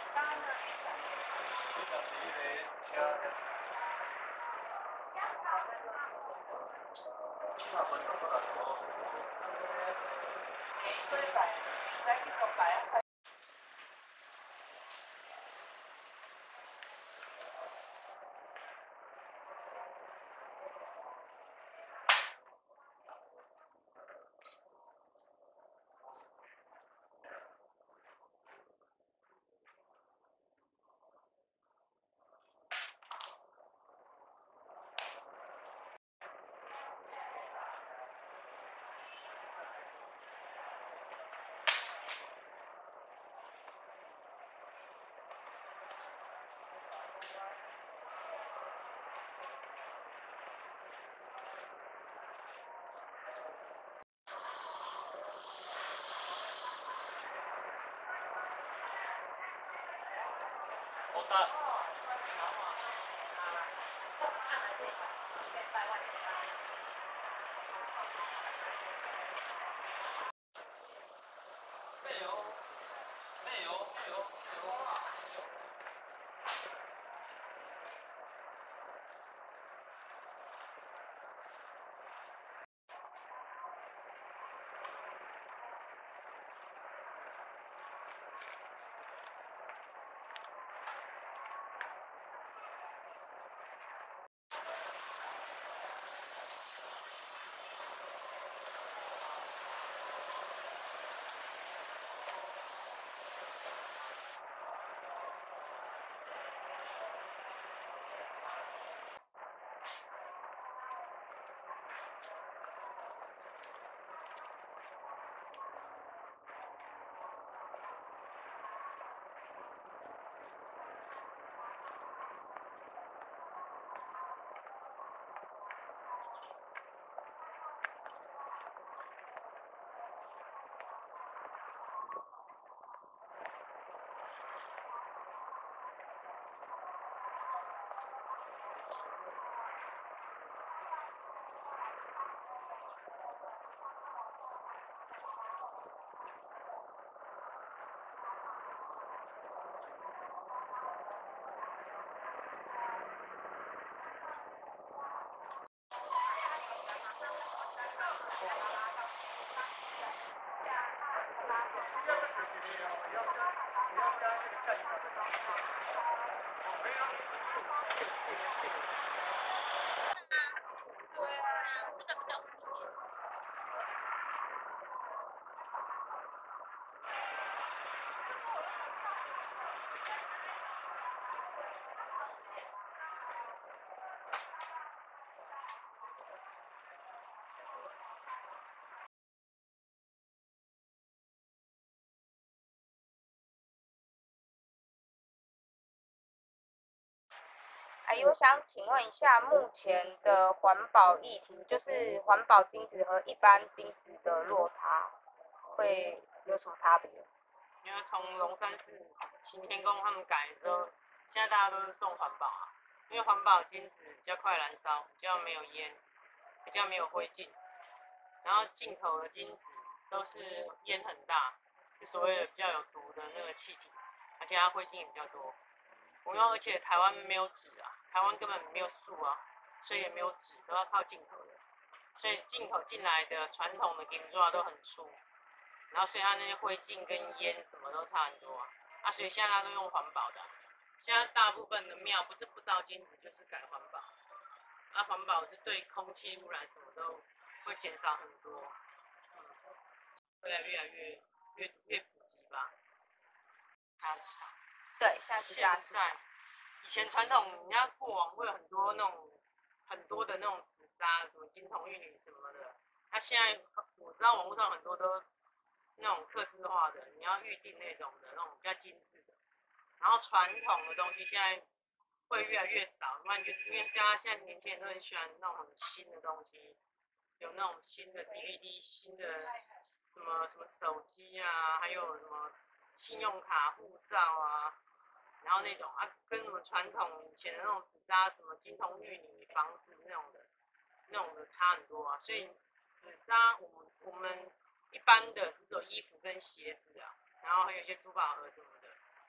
阿姨，我想请问一下，目前的环保议题，就是环保金子和一般金子的落差，会有什么差别？ 因为从龙山寺行天宫他们改之后，现在大家都是种环保啊，因为环保金子比较快燃烧，比较没有烟，比较没有灰烬，然后进口的金子都是烟很大，就所谓的比较有毒的那个气体，而且它灰烬也比较多。而且台湾没有纸啊，台湾根本没有树啊，所以也没有纸，都要靠进口的。所以进口进来的传统的金纸都很粗，然后所以它那些灰烬跟烟什么都差很多啊。所以现在大家都用环保的，现在大部分的庙不是不烧金纸，就是改环保。啊，环保是对空气污染什么都会减少很多，未来越来越普及吧。大市场。 对，现在是大市场。 以前传统人家过往会有很多那种很多的那种纸扎，什么金童玉女什么的。那现在我知道网络上很多都那种客制化的，你要预定那种的，那种比较精致的。然后传统的东西现在会越来越少，慢就是因为大家现在年轻人都很喜欢那种很新的东西，有那种新的 DVD、新的什么手机啊，还有什么信用卡、护照啊。然后那种啊，跟我们传统以前的那种纸扎，什么金童玉女、房子那种的差很多啊。所以纸扎，我们一般的只有衣服跟鞋子啊，然后还有一些珠宝盒什么的。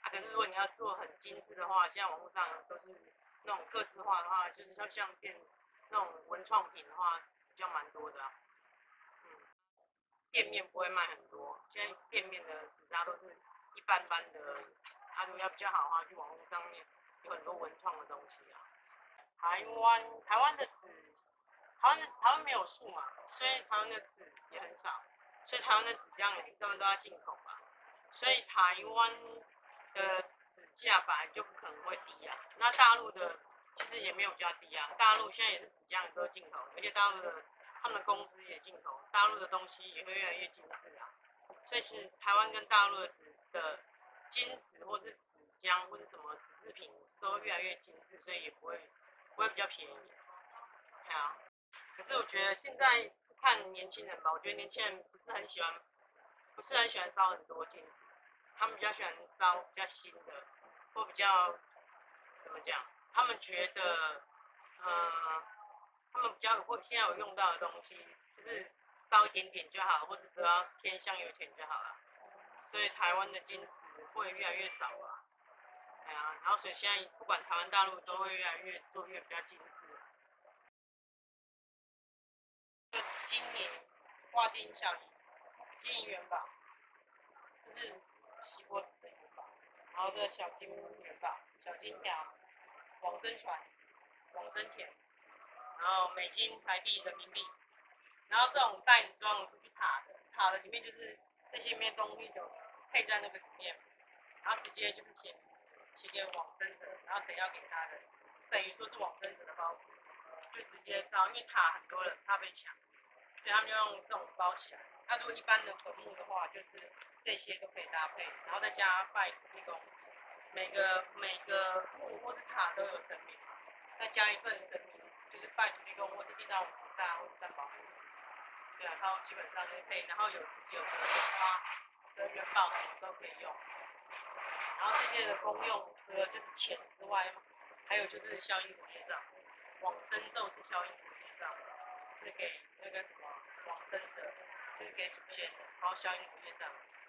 啊，可是如果你要做很精致的话，现在网络上都是那种客制化的话，就是像变那种文创品的话，比较蛮多的啊。店面不会卖很多，现在店面的纸扎都是一般般的。啊，如果要比较好的话，去网络上面有很多文创的东西啊。台湾的纸，台湾没有树嘛，所以台湾的纸也很少，所以台湾的纸浆也根本都要进口嘛，所以台湾的纸价本来就不可能会低啊。那大陆的其实也没有比较低啊，大陆现在也是纸浆都进口，而且大陆的他们的工资也进口，大陆的东西也会越来越精致啊。所以其实台湾跟大陆的纸的金纸或是纸浆或者什么纸制品都越来越精致，所以也不会比较便宜。对啊，可是我觉得现在是看年轻人吧，我觉得年轻人不是很喜欢烧很多金纸，他们比较喜欢烧比较新的，或比较怎么讲，他们觉得，他们比较现在有用到的东西，就是烧一点点就好，或者只要添香油钱就好了。所以台湾的金纸会越来越少了。哎呀，然后所以现在不管台湾大陆都会越来越做越比较精致。今年花金小银，金银元宝，就是锡箔纸的元宝，然后这小金元宝、小金条、往生船、往生田，然后美金、台币、人民币，然后这种袋子装的是去塔的，塔的里面就是这些面东西就配在那个里面，然后直接就是写给往生者，然后谁要给他的，等于说是往生者的包袱，就直接烧，因为塔很多人怕被抢。所以他们就用这种包起来。那如果一般的坟墓的话，就是这些都可以搭配，然后再加拜土地公，每个墓或是塔都有神明嘛，再加一份神明，就是拜土地公或是地藏王菩萨或者三宝。对啊，他基本上就是配，然后有自己有的花的元宝什么都可以用。然后这些的功用除了就是钱之外，还有就是消阴活业障，往生咒是消阴活业障，是给那个什么往生者，就是给祖先的，然后消阴活业障。